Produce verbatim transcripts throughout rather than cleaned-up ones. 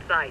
sites.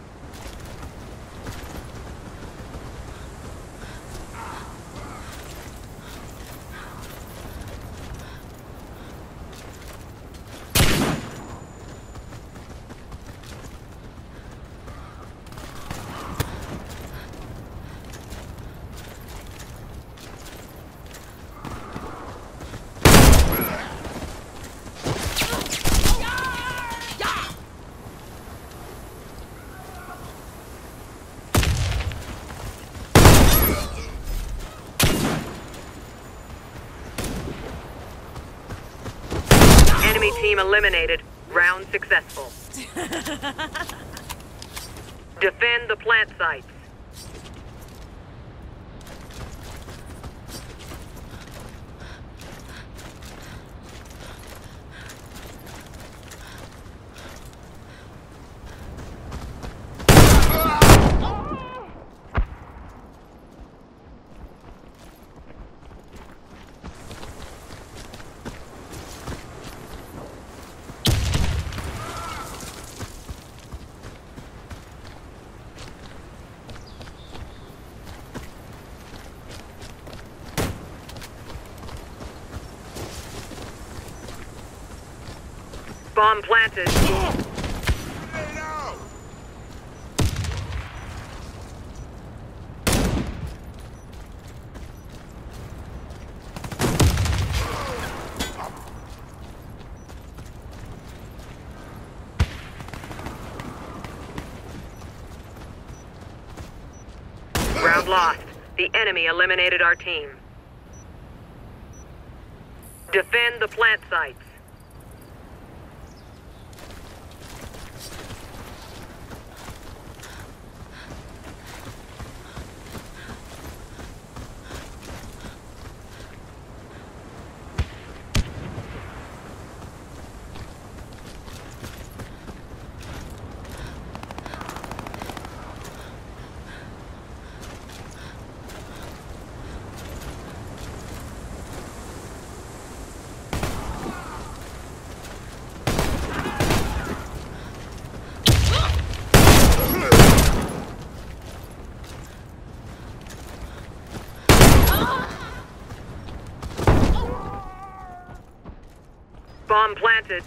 Enemy team eliminated. Round successful. Defend the plant sites. Bomb planted. Round lost. The enemy eliminated our team. Defend the plant sites. Bomb planted.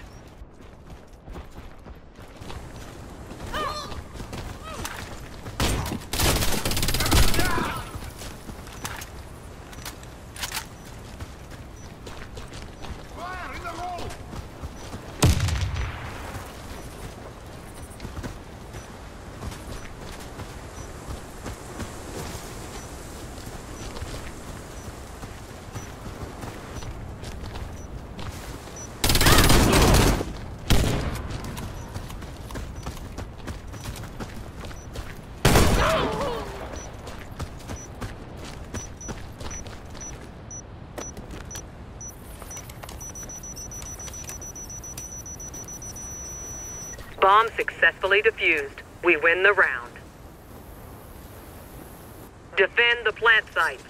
Bomb successfully defused. We win the round. Defend the plant sites.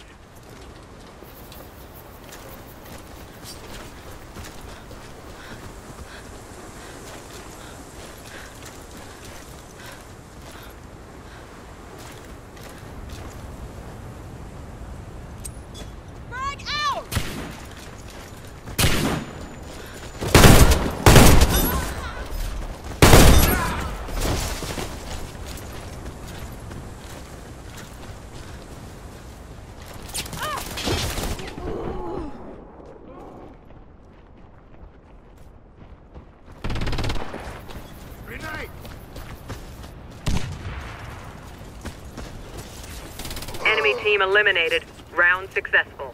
Enemy team eliminated. Round successful.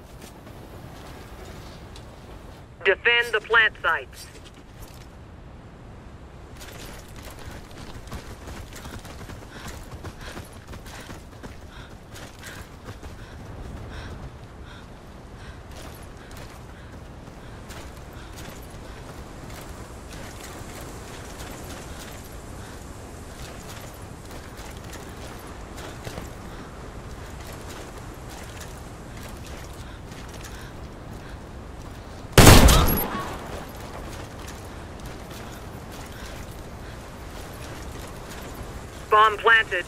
Defend the plant sites. Bomb planted.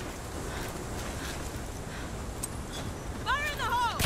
Fire in the hole!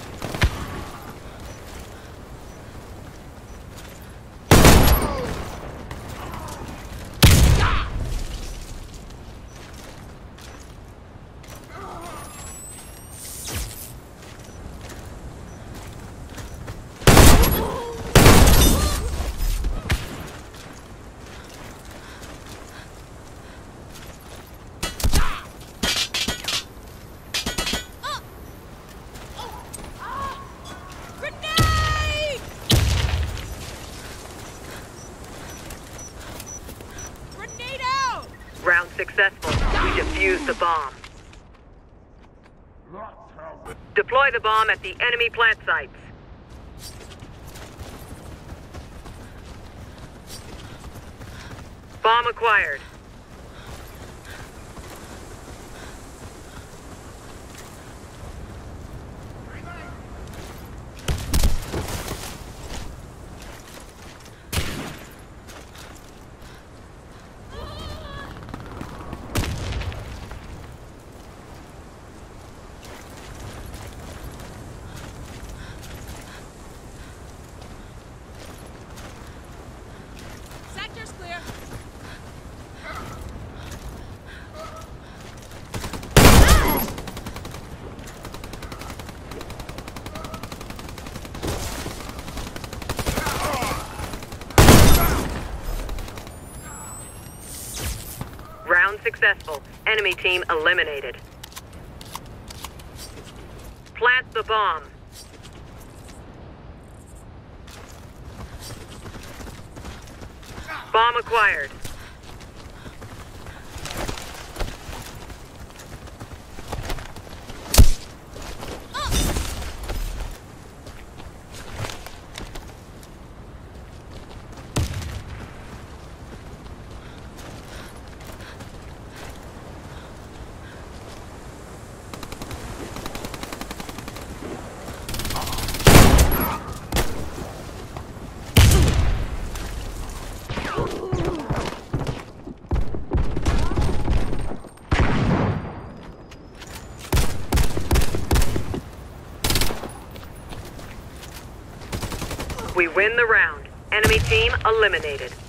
Round successful. We defused the bomb. Deploy the bomb at the enemy plant sites. Bomb acquired. Sector's clear. Round successful. Enemy team eliminated. Plant the bomb. Bomb acquired. We win the round. Enemy team eliminated.